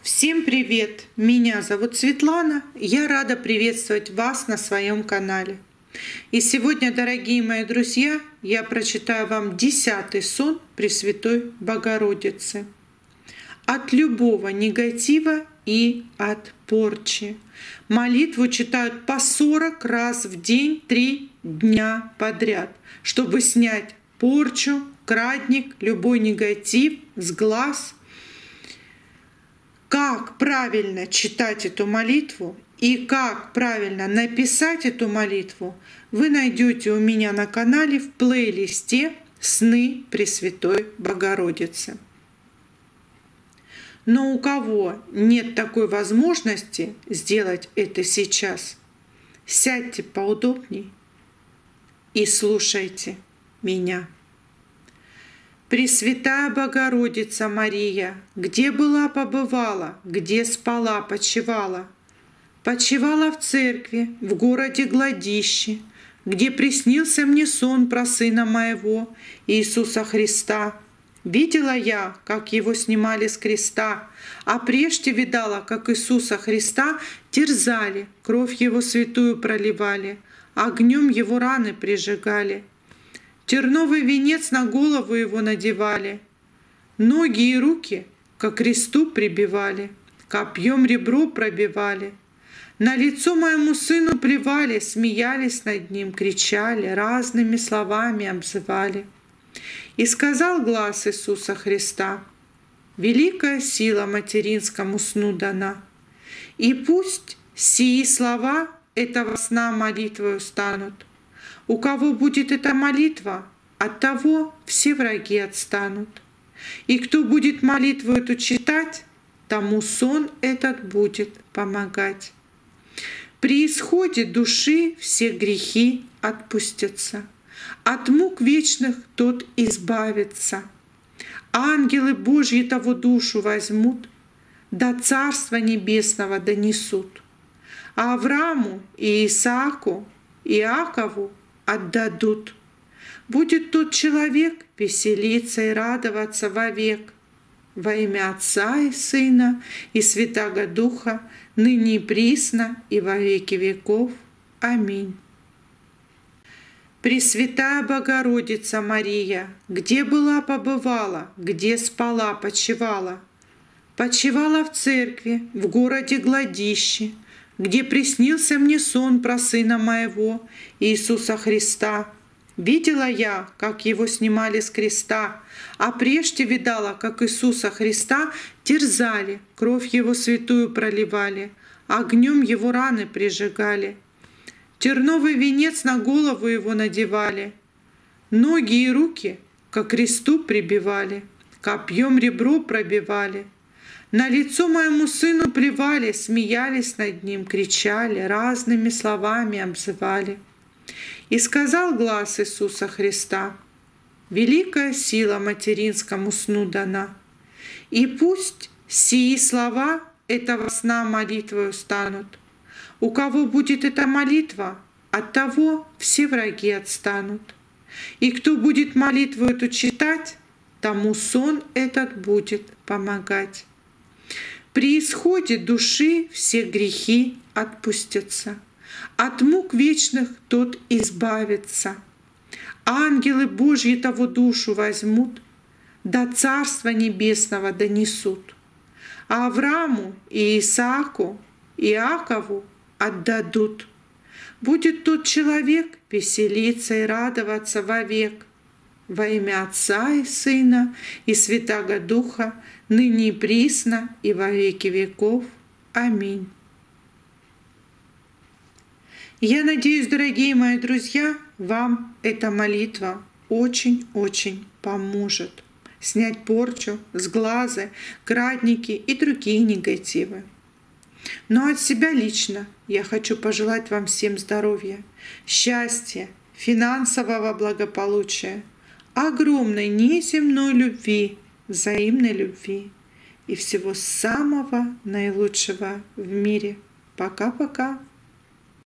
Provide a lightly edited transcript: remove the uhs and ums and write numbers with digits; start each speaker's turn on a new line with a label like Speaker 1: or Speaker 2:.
Speaker 1: Всем привет! Меня зовут Светлана. Я рада приветствовать вас на своем канале. И сегодня, дорогие мои друзья, я прочитаю вам 10-й сон Пресвятой Богородицы. От любого негатива и от порчи. Молитву читают по 40 раз в день 3 дня подряд, чтобы снять порчу, крадник, любой негатив с глаз. Как правильно читать эту молитву и как правильно написать эту молитву, вы найдете у меня на канале в плейлисте «Сны Пресвятой Богородицы». Но у кого нет такой возможности сделать это сейчас, сядьте поудобней и слушайте меня. Пресвятая Богородица Мария, где была, побывала, где спала, почивала. Почивала в церкви, в городе Гладище, где приснился мне сон про Сына моего, Иисуса Христа. Видела я, как Его снимали с креста, а прежде видала, как Иисуса Христа терзали, кровь Его святую проливали, огнем Его раны прижигали. Терновый венец на голову Его надевали, ноги и руки ко кресту прибивали, копьем ребро пробивали. На лицо моему сыну плевали, смеялись над ним, кричали, разными словами обзывали. И сказал глас Иисуса Христа: «Великая сила материнскому сну дана, и пусть сии слова этого сна молитвою станут. У кого будет эта молитва, от того все враги отстанут. И кто будет молитву эту читать, тому сон этот будет помогать. При исходе души все грехи отпустятся, от мук вечных тот избавится. Ангелы Божьи того душу возьмут, до Царства Небесного донесут. А Аврааму и Исааку, Иакову отдадут. Будет тот человек веселиться и радоваться вовек. Во имя Отца и Сына и Святаго Духа, ныне и присно и во веки веков. Аминь. Пресвятая Богородица Мария, где была, побывала, где спала, почивала. Почивала в церкви, в городе Гладище, где приснился мне сон про Сына моего, Иисуса Христа. Видела я, как Его снимали с креста, а прежде видала, как Иисуса Христа терзали, кровь Его святую проливали, огнем Его раны прижигали. Терновый венец на голову Его надевали, ноги и руки ко кресту прибивали, копьем ребро пробивали. На лицо моему сыну плевали, смеялись над ним, кричали, разными словами обзывали. И сказал глас Иисуса Христа: «Великая сила материнскому сну дана, и пусть сии слова этого сна молитвою станут. У кого будет эта молитва, от того все враги отстанут. И кто будет молитву эту читать, тому сон этот будет помогать. При исходе души все грехи отпустятся, от мук вечных тот избавится. Ангелы Божьи того душу возьмут, до Царства Небесного донесут. А Аврааму и Исааку, Иакову отдадут. Будет тот человек веселиться и радоваться вовек. Во имя Отца и Сына и Святаго Духа, ныне и присно и во веки веков. Аминь». Я надеюсь, дорогие мои друзья, вам эта молитва очень-очень поможет снять порчу с глаза, крадники и другие негативы. Но от себя лично я хочу пожелать вам всем здоровья, счастья, финансового благополучия, огромной неземной любви, взаимной любви и всего самого наилучшего в мире. Пока-пока.